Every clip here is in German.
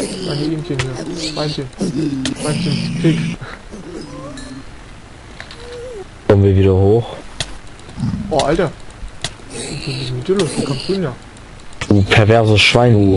Meine Ihmchen hier. Schweinchen. Schweinchen. Pig. Kommen wir wieder hoch. Oh, Alter. Was ist mit dir los? Du kommst grün, ja. Du perverses Schwein, du.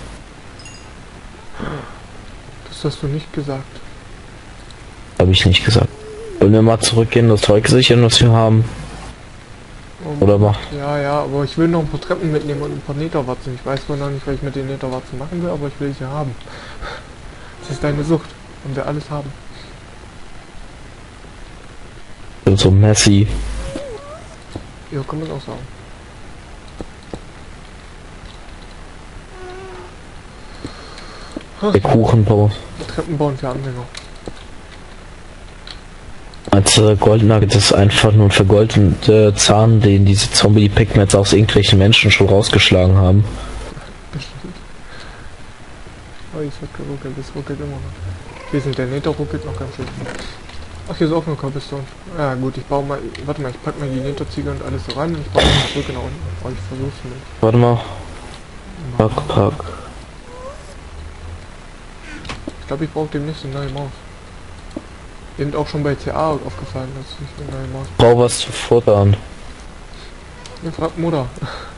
Das hast du nicht gesagt. Habe ich nicht gesagt. Wollen wir mal zurückgehen, das Zeug sichern, was wir haben? Oder mach? Ja, aber ich will noch ein paar Treppen mitnehmen und ein paar Netherwatzen. Ich weiß wohl noch nicht, was ich mit den Netherwatzen machen will, aber ich will sie haben. Das ist deine Sucht. Und wir alles haben. So messy. Ja, kann man auch sagen. Der Kuchenbau. Treppen bauen für Anfänger. Als Golden Nugget ist einfach nur ein vergoldeter Zahn, den diese Zombie-Pigments aus irgendwelchen Menschen schon rausgeschlagen haben. Bestimmt. Oh, es hat geruckelt, es ruckelt immer noch. Hier sind der Nether ruckelt noch ganz schön. Ach, hier ist auch nur Cobblestone. Ja gut, ich baue mal, warte mal, ich pack mal die Netherziegel und alles so rein und ich baue eine Brücke nach unten. Oh, ich versuch's nicht. Warte mal. Pack. Ich glaube, ich brauche demnächst eine neue Maus. Eben auch schon bei CA aufgefallen, dass ich eine neue Maus. Brauch was zu futtern. Ja, fragt Mutter.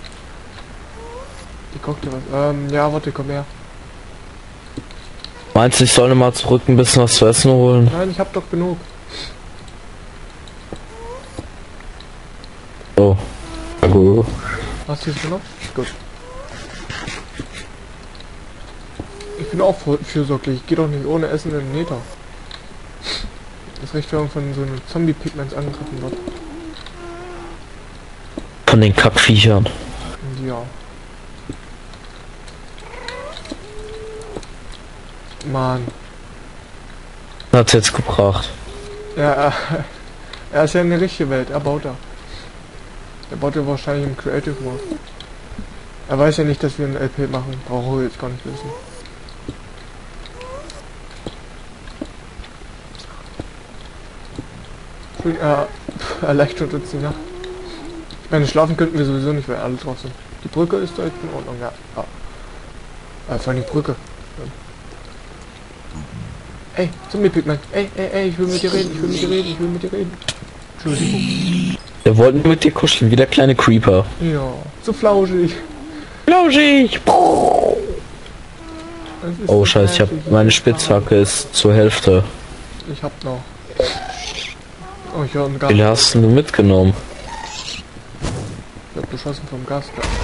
Die kocht dir was. Ja, warte, komm her. Meinst du, ich soll mal zurück ein bisschen was zu essen holen? Nein, ich hab doch genug. Oh. Ja, gut. Hast du jetzt genug? Gut. Ich bin auch fürsorglich. Ich gehe doch nicht ohne Essen in den Nether. Das recht, wenn man von so einem Zombie-Pigments angegriffen wird. Von den Kackviechern. Ja. Mann. Hat's jetzt gebracht. Ja, er ist ja eine richtige Welt. Er baut da. Er baut ja wahrscheinlich im Creative Mode. Er weiß ja nicht, dass wir ein LP machen. Brauche ich jetzt gar nicht wissen. Schön, erleichtert uns die Nacht. Ich meine, schlafen könnten wir sowieso nicht, weil alle drauf sind. Die Brücke ist da in Ordnung, ja. Vor allem die Brücke. Ey, Zombie-Pigment. Ey, ich will mit dir reden, ich will mit dir reden. Entschuldigung. Wir wollten mit dir kuscheln, wie der kleine Creeper. Ja, so flauschig. Flauschig! Oh scheiße, ich hab meine Spitzhacke ist zur Hälfte. Ich hab noch. Oh, ich höre einen Gas. Wie viel hast du mitgenommen? Ich hab beschossen vom Gas.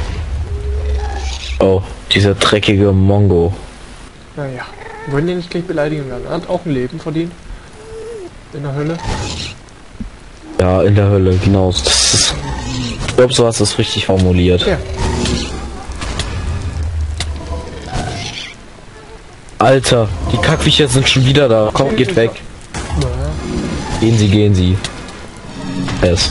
Oh, dieser dreckige Mongo. Naja, wollen die nicht gleich beleidigen werden? Er hat auch ein Leben verdient. In der Hölle. Ja, in der Hölle, genau. Das ist, ich glaube, so hast du es richtig formuliert. Ja. Alter, die Kackviecher sind schon wieder da. Komm, geht weg. Naja. Gehen Sie. Es.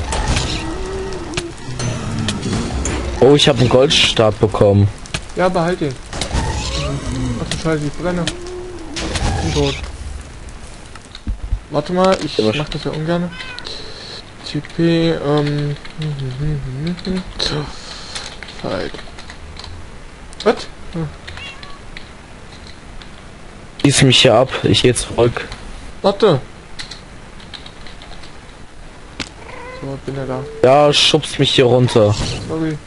Oh, ich habe einen Goldstab bekommen. Ja, behalt den. Ach du Scheiße, ich brenne. Bin tot. Warte mal, ich mach das ja ungern. TP, Falk. Was? Schieß mich hier ab, ich gehe zurück. Warte. So, bin er da. Ja, schubst mich hier runter. Sorry.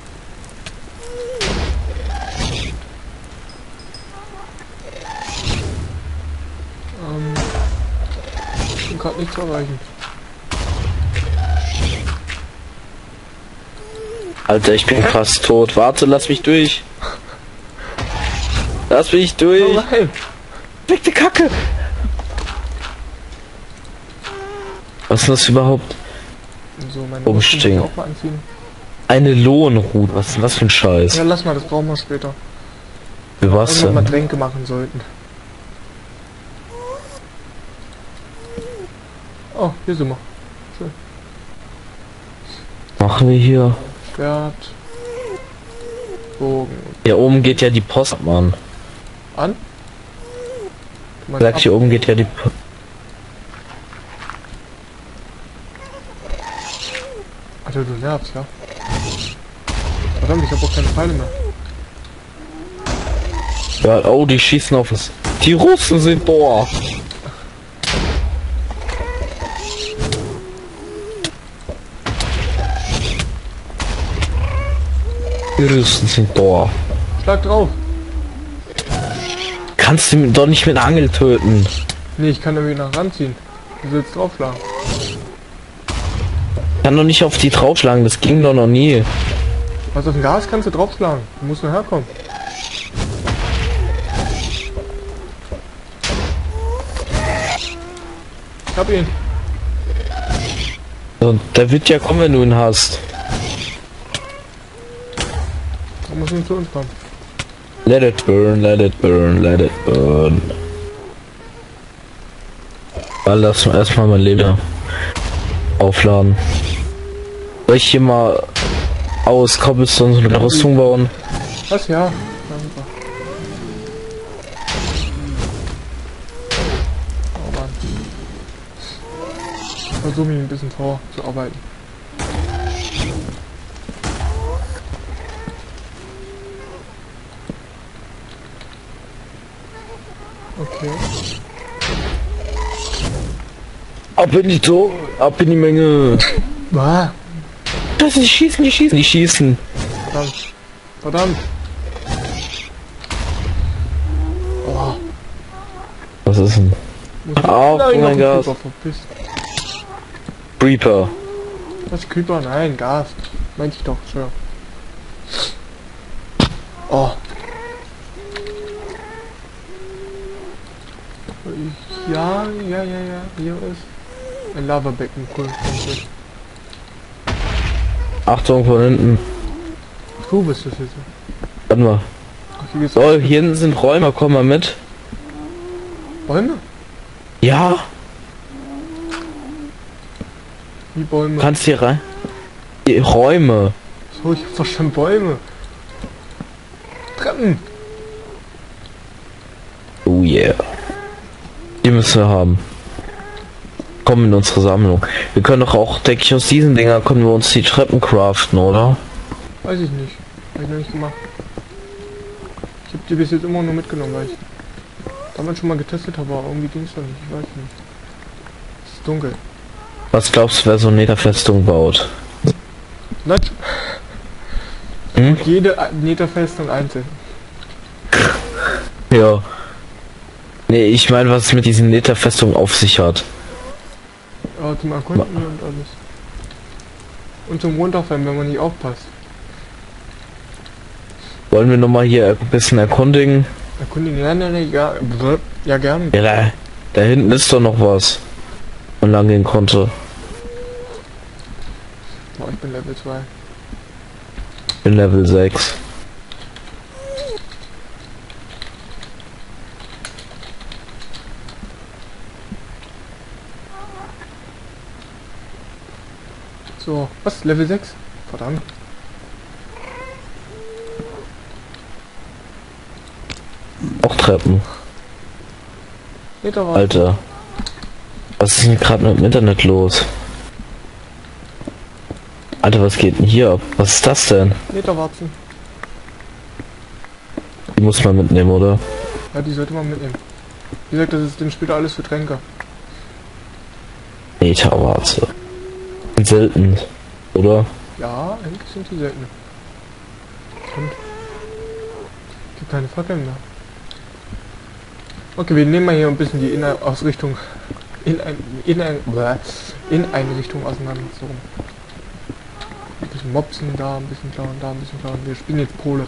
Ich bin gerade nicht zu erreichen. Alter, ich bin fast tot. Warte, lass mich durch. Lass mich durch. Oh nein. Weg die Kacke. Was ist das überhaupt? So, meine Umstehen. muss ich auch mal anziehen. Eine Lohnrute. Was ist denn das für ein Scheiß? Ja, lass mal, das brauchen wir später. Für was Wenn wir mal denn? Tränke machen sollten. Oh, hier sind wir. Schön. Machen wir hier? Schwert. Bogen. Hier oben geht ja die Post, Mann. An? Du meinst Sag, ab? hier oben geht ja die Post. Alter, du nervst, ja. Verdammt, ich hab auch keine Pfeile mehr. Ja, oh, die schießen auf uns. Die Russen sind da. Die Russen sind da. Schlag drauf. Kannst du ihn doch nicht mit einer Angel töten. Nee, ich kann da wieder ranziehen. Du willst draufschlagen. Kann doch nicht auf die draufschlagen, das ging doch noch nie. Was auf dem Gas kannst du draufschlagen. Du musst nur herkommen. Ich hab ihn. Und der wird ja kommen, wenn du ihn hast. Da muss ihn zu uns kommen. Let it burn, let it burn, let it burn. Weil lass mal erstmal mein Leben aufladen. Soll ich hier mal aus Cobblestone so eine Rüstung bauen? Was? Ja. Ja, super. Oh Mann. Ich versuche mich ein bisschen vorzuarbeiten. Okay. Ab in die Tor, ab in die Menge. Ah, Das ist, die schießen, die schießen, die schießen. verdammt. Verdammt. Oh. Was ist denn? Muss ich Oh Nein, mein noch ein Gott. Creeper, verpisst. Reaper. Was Creeper? Nein, Gas. Meinte ich doch, schon. Oh. Ja, hier ist ein Lavabecken, cool. Achtung von hinten. Du bist das jetzt. Warte mal. Ach, hier geht's So, hier hinten sind Räume, komm mal mit. Bäume? Ja, Wie Bäume? kannst hier rein. Die Räume. So, ich hab doch schon Bäume. Treppen. Oh yeah. Die müssen wir haben. Kommen in unsere Sammlung. Wir können doch auch, denke ich, aus diesen Dinger können wir uns die Treppen craften, oder? Weiß ich nicht. Hab ich noch nicht gemacht. Ich hab die bis jetzt immer nur mitgenommen, weil ich damals schon mal getestet habe, aber irgendwie ging's doch nicht. Ich weiß nicht. Es ist dunkel. Was glaubst du, wer so eine Netherfestung baut? Nein. Hm? Jede Netherfestung einzeln. Ja. Nee, ich meine, was es mit diesen Netherfestungen auf sich hat. Ja, zum Erkunden und alles. Und zum Runterfallen, wenn man nicht aufpasst. Wollen wir nochmal hier ein bisschen erkundigen? Erkundigen, nein, ja, ja gern. Ja, da hinten ist doch noch was. Man lang gehen konnte. Oh, ich bin Level 2. In Level 6. So, was? Level 6? Verdammt. Auch Treppen. Nee, da war Alter. Was ist denn gerade mit dem Internet los? Alter, was geht denn hier ab? Was ist das denn? Meterwarzen. Die muss man mitnehmen, oder? Ja, die sollte man mitnehmen. Wie gesagt, das ist dann später alles für Tränke. Meterwarze. Sind selten, oder? Ja, eigentlich sind die selten. Und gibt keine Fackeln mehr. Okay, wir nehmen mal hier ein bisschen die Innerausrichtung Inneneinrichtung auseinander. So. Ein bisschen mopsen da, ein bisschen klauen, da ein bisschen klauen. Wir spielen jetzt Pole.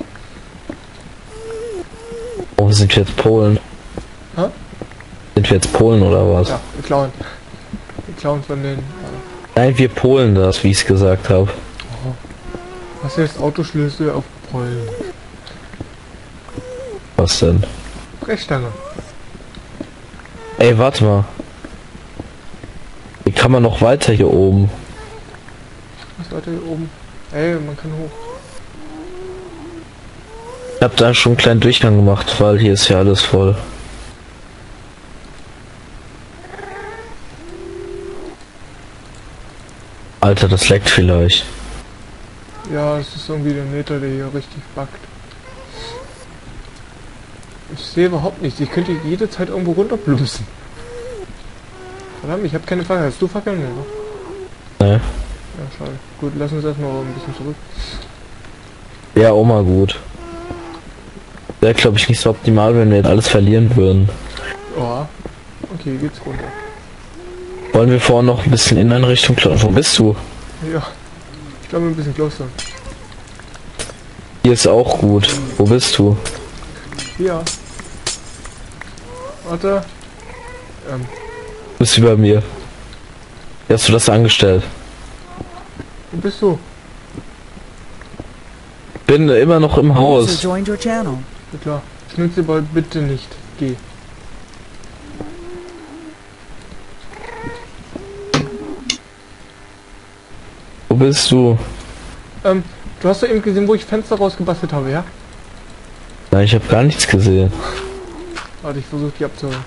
Oh, sind wir jetzt Polen? Hä? Sind wir jetzt Polen oder was? Ja, wir klauen. Wir klauen von den. Nein, wir Polen das, wie ich es gesagt habe. Was heißt Autoschlüssel auf Pollen? Was denn? Brechstange. Ey, warte mal. Wie kann man noch weiter hier oben? Was weiter hier oben? Ey, man kann hoch. Ich hab da schon einen kleinen Durchgang gemacht, weil hier ist ja alles voll. Alter, das leckt vielleicht. Ja, es ist irgendwie der Meter, der hier richtig backt. Ich sehe überhaupt nichts. Ich könnte jede Zeit irgendwo runterplumpsen. Verdammt, ich habe keine Fackel. Hast du Fackeln mehr, ne? Ne. Ja, schade. Gut, lass uns erstmal ein bisschen zurück. Ja, auch mal gut. Wäre, glaube ich, nicht so optimal, wenn wir jetzt alles verlieren würden. Ja. Okay, geht's runter. Wollen wir vorher noch ein bisschen in eine Richtung klauen? Wo bist du? Ja. Ich glaube ein bisschen closer. Hier ist auch gut. Wo bist du? Ja. Warte. Bist du bei mir? Wie hast du das angestellt? Wo bist du? Bin immer noch im User Haus. joined your channel. Ja klar. Schnitzelball bitte nicht. Geh. Wo bist du? Du hast doch eben gesehen, wo ich Fenster rausgebastelt habe, ja? Nein, ich habe gar nichts gesehen. Warte, ich versuche die abzuholen.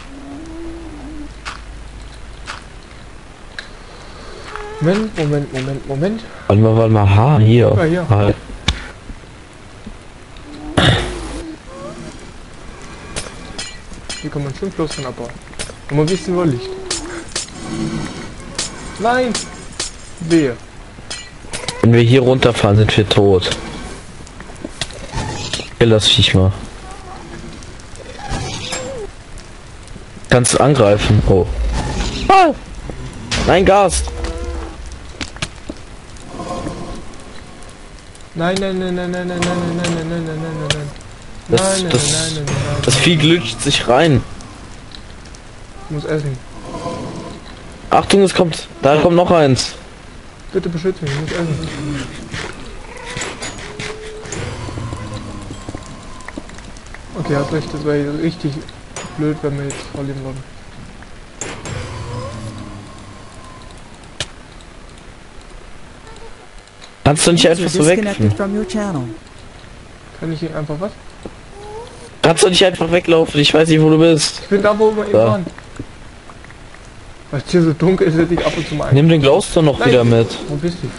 Moment. Warte mal, ha, hier. Ja, hier. Halt. Hier kann man schön Flossen abbauen. Und mal wissen, wo Licht. Nein! Wehe. Wenn wir hier runterfahren, sind wir tot. Kill das Viech mal. Kannst du angreifen? Oh. Ah! Nein, Gas! Nein. Das Vieh glitscht sich rein. Ich muss essen. Achtung, es kommt. Da kommt noch eins. Bitte beschütze mich, ich muss essen. Okay, hast recht, das wäre richtig blöd, wenn wir jetzt verlieren würden. Kannst du nicht User einfach so disconnected weglaufen? from your channel. Kann ich hier einfach was? Kannst du nicht einfach weglaufen? Ich weiß nicht, wo du bist. Ich bin da, wo wir eben waren. Weil es hier so dunkel ist, hätte ich ab und zu mal ein. Nimm den Glowstone noch Nein. wieder mit. Verpiss dich.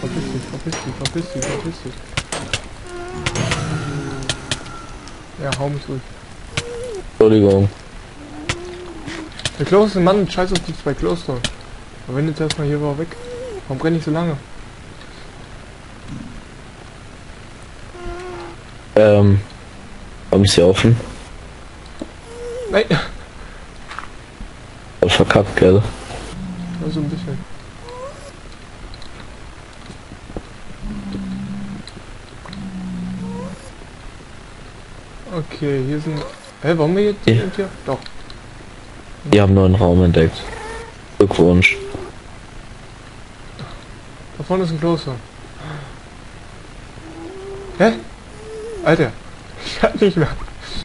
Ja, hau mich ruhig. Entschuldigung. Der Kloster, Mann, scheiß auf die zwei Kloster. Aber wenn jetzt erstmal hier war weg. Warum brenne ich so lange? Warum ist sie offen? Nein! Voll verkackt, gell? Ja, so ein bisschen. Okay, hier sind... Hä, warum wir jetzt Ja. hier? Doch. Die haben einen neuen Raum entdeckt. Glückwunsch. Da vorne ist ein Kloster. Hä? Alter, ich hab nicht mehr.